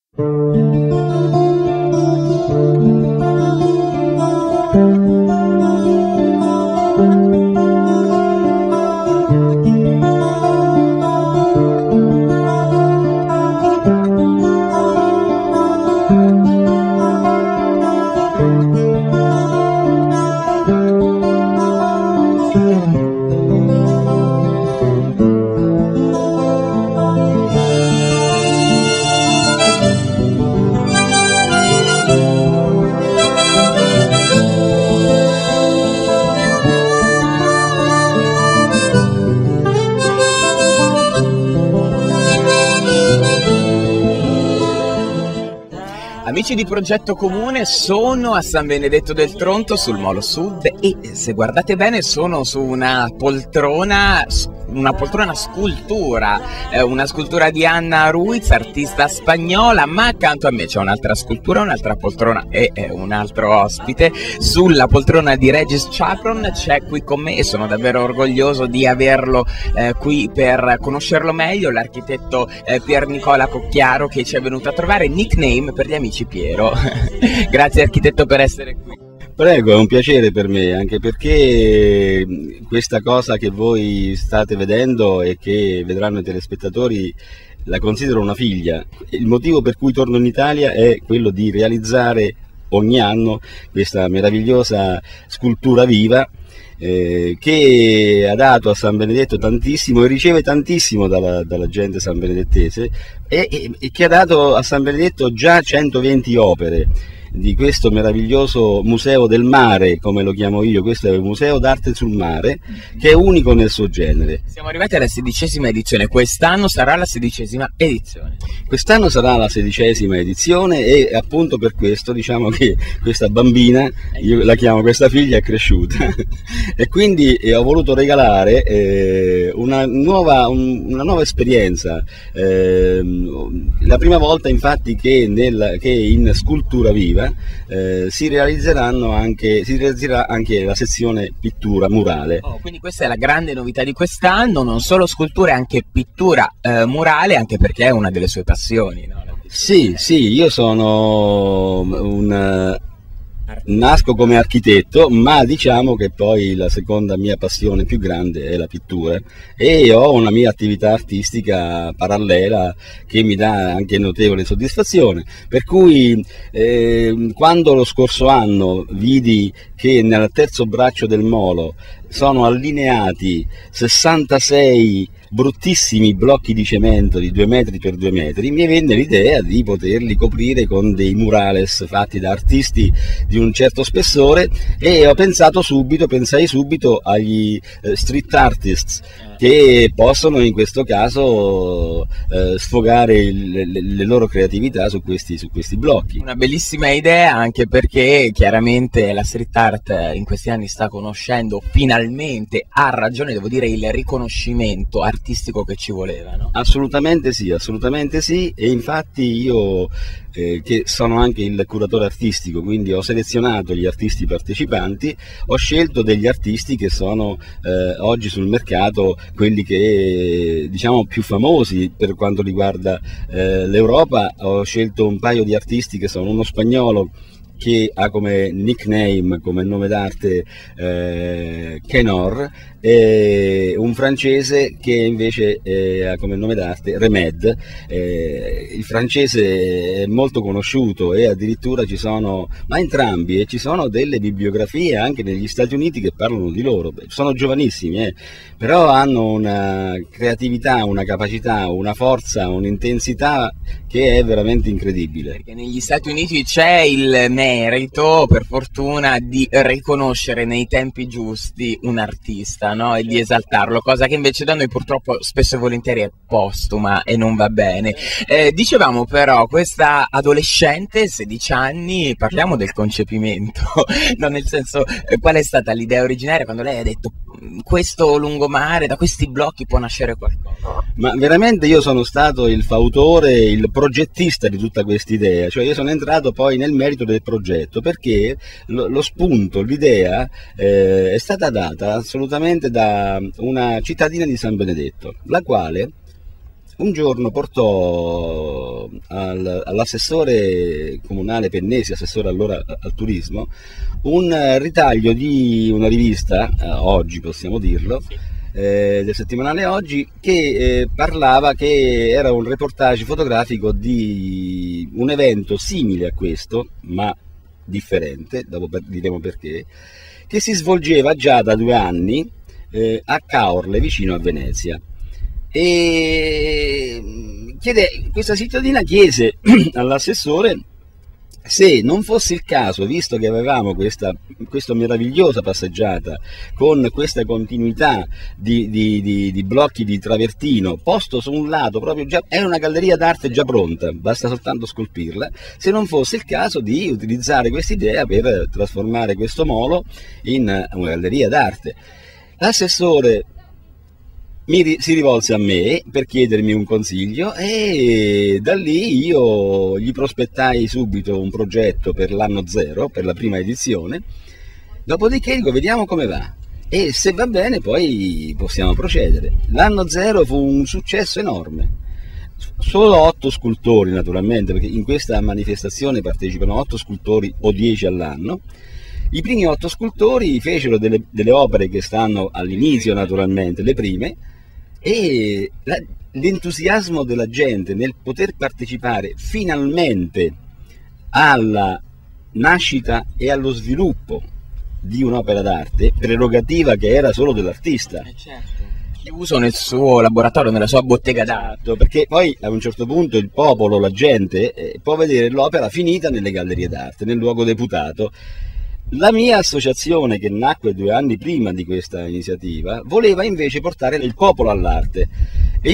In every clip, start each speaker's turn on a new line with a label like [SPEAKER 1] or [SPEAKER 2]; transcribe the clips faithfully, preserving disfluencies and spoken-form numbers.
[SPEAKER 1] Amici di Progetto Comune, sono a San Benedetto del Tronto sul Molo Sud e se guardate bene sono su una poltrona, una poltrona scultura, eh, una scultura di Anna Ruiz, artista spagnola, ma accanto a me c'è un'altra scultura, un'altra poltrona e eh, un altro ospite. Sulla poltrona di Regis Chapron c'è qui con me e sono davvero orgoglioso di averlo eh, qui per conoscerlo meglio, l'architetto eh, Pier Nicola Cocchiaro, che ci è venuto a trovare, nickname per gli amici Piero. Grazie architetto per essere qui.
[SPEAKER 2] Prego, è un piacere per me, anche perché questa cosa che voi state vedendo e che vedranno i telespettatori la considero una figlia. Il motivo per cui torno in Italia è quello di realizzare ogni anno questa meravigliosa scultura viva eh, che ha dato a San Benedetto tantissimo e riceve tantissimo dalla, dalla gente sanbenedettese e, e, e che ha dato a San Benedetto già centoventi opere di questo meraviglioso museo del mare, come lo chiamo io. Questo è il museo d'arte sul mare, che è unico nel suo genere.
[SPEAKER 1] Siamo arrivati alla sedicesima edizione, quest'anno sarà la sedicesima edizione.
[SPEAKER 2] Quest'anno sarà la sedicesima edizione e appunto per questo diciamo che questa bambina, io la chiamo questa figlia, è cresciuta e quindi eh, ho voluto regalare eh, una, nuova, un, una nuova esperienza. Eh, la prima volta infatti che, nel, che in scultura viva Eh, si realizzeranno anche, si realizzerà anche la sezione pittura murale.
[SPEAKER 1] Oh, quindi questa è la grande novità di quest'anno, non solo scultura, anche pittura eh, murale, anche perché è una delle sue passioni, no?
[SPEAKER 2] Sì, sì, io sono un... nasco come architetto, ma diciamo che poi la seconda mia passione più grande è la pittura e ho una mia attività artistica parallela che mi dà anche notevole soddisfazione, per cui eh, quando lo scorso anno vidi che nel terzo braccio del molo sono allineati sessantasei bruttissimi blocchi di cemento di due metri per due metri, mi venne l'idea di poterli coprire con dei murales fatti da artisti di un certo spessore e ho pensato subito, pensai subito agli eh, street artists, che possono in questo caso eh, sfogare il, le, le loro creatività su questi, su questi blocchi.
[SPEAKER 1] Una bellissima idea, anche perché chiaramente la street art in questi anni sta conoscendo finalmente, a ragione devo dire, il riconoscimento artistico che ci voleva, no?
[SPEAKER 2] Assolutamente sì, assolutamente sì, e infatti io eh, che sono anche il curatore artistico, quindi ho selezionato gli artisti partecipanti, ho scelto degli artisti che sono eh, oggi sul mercato quelli che diciamo più famosi per quanto riguarda eh, l'Europa. Ho scelto un paio di artisti che sono uno spagnolo che ha come nickname, come nome d'arte eh, Kenor, e un francese che invece eh, ha come nome d'arte Remed. Eh, il francese è molto conosciuto e addirittura ci sono, ma entrambi, e ci sono delle bibliografie anche negli Stati Uniti che parlano di loro. Sono giovanissimi, eh, però hanno una creatività, una capacità, una forza, un'intensità che è veramente incredibile.
[SPEAKER 1] Perché negli Stati Uniti c'è il merito, per fortuna, di riconoscere nei tempi giusti un artista, no? E di esaltarlo, cosa che invece da noi purtroppo spesso e volentieri è postuma e non va bene. Eh, dicevamo però, questa adolescente, sedici anni, parliamo del concepimento, no? Nel senso, eh, qual è stata l'idea originaria quando lei ha detto questo lungomare, da questi blocchi può nascere qualcosa?
[SPEAKER 2] Ma veramente io sono stato il fautore, il progettista di tutta questa idea, cioè io sono entrato poi nel merito del progetto perché lo, lo spunto, l'idea eh, è stata data assolutamente da una cittadina di San Benedetto, la quale un giorno portò al, all'assessore comunale Pennesi, assessore allora al turismo, un ritaglio di una rivista, eh, Oggi possiamo dirlo, eh, del settimanale Oggi, che eh, parlava, che era un reportage fotografico di un evento simile a questo, ma differente, dopo diremo perché, che si svolgeva già da due anni eh, a Caorle, vicino a Venezia. E chiede, questa cittadina chiese all'assessore se non fosse il caso, visto che avevamo questa, questa meravigliosa passeggiata con questa continuità di, di, di, di blocchi di travertino posto su un lato, proprio già, è una galleria d'arte già pronta, basta soltanto scolpirla, se non fosse il caso di utilizzare questa idea per trasformare questo molo in una galleria d'arte. L'assessore Mi, si rivolse a me per chiedermi un consiglio e da lì io gli prospettai subito un progetto per l'anno zero, per la prima edizione, dopodiché dico vediamo come va e se va bene poi possiamo procedere. L'anno zero fu un successo enorme, solo otto scultori naturalmente, perché in questa manifestazione partecipano otto scultori o dieci all'anno. I primi otto scultori fecero delle, delle opere che stanno all'inizio naturalmente, le prime, e l'entusiasmo della gente nel poter partecipare finalmente alla nascita e allo sviluppo di un'opera d'arte, prerogativa che era solo dell'artista.
[SPEAKER 1] Eh certo. Chiuso nel suo laboratorio, nella sua bottega d'arte.
[SPEAKER 2] Perché poi a un certo punto il popolo, la gente, eh, può vedere l'opera finita nelle gallerie d'arte, nel luogo deputato. La mia associazione, che nacque due anni prima di questa iniziativa, voleva invece portare il popolo all'arte e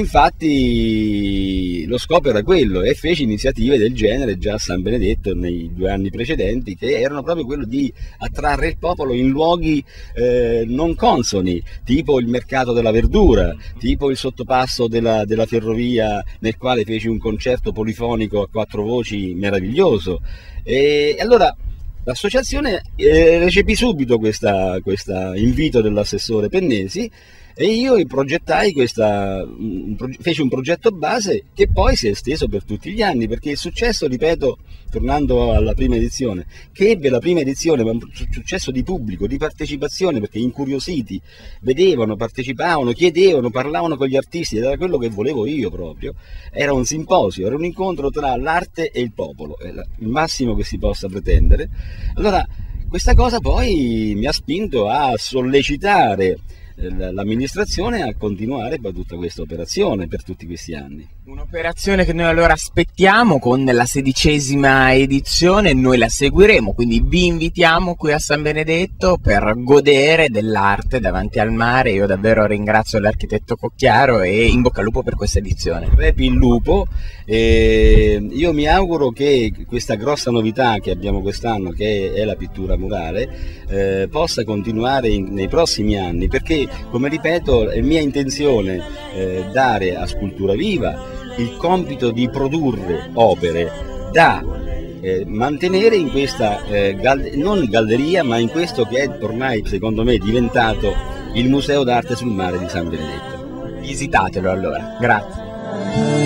[SPEAKER 2] infatti lo scopo era quello, e fece iniziative del genere già a San Benedetto nei due anni precedenti, che erano proprio quello di attrarre il popolo in luoghi eh, non consoni, tipo il mercato della verdura, tipo il sottopasso della, della ferrovia, nel quale feci un concerto polifonico a quattro voci meraviglioso. E allora l'associazione eh, recepì subito questo invito dell'assessore Pennesi e io progettai questa, un, feci un progetto base che poi si è esteso per tutti gli anni, perché il successo, ripeto, tornando alla prima edizione, che ebbe la prima edizione, ma un successo di pubblico, di partecipazione, perché incuriositi vedevano, partecipavano, chiedevano, parlavano con gli artisti, ed era quello che volevo io proprio. Era un simposio, era un incontro tra l'arte e il popolo, è il massimo che si possa pretendere. Allora questa cosa poi mi ha spinto a sollecitare l'amministrazione a continuare per tutta questa operazione per tutti questi anni.
[SPEAKER 1] Un'operazione che noi allora aspettiamo con la sedicesima edizione, noi la seguiremo, quindi vi invitiamo qui a San Benedetto per godere dell'arte davanti al mare. Io davvero ringrazio l'architetto Cocchiaro e in bocca al lupo per questa edizione.
[SPEAKER 2] Crepi il lupo, e io mi auguro che questa grossa novità che abbiamo quest'anno, che è la pittura murale, eh, possa continuare in, nei prossimi anni, perché come ripeto è mia intenzione eh, dare a Scultura Viva il compito di produrre opere da eh, mantenere in questa eh, gal non galleria, ma in questo che è ormai secondo me diventato il Museo d'Arte sul Mare di San Benedetto.
[SPEAKER 1] Visitatelo allora, grazie.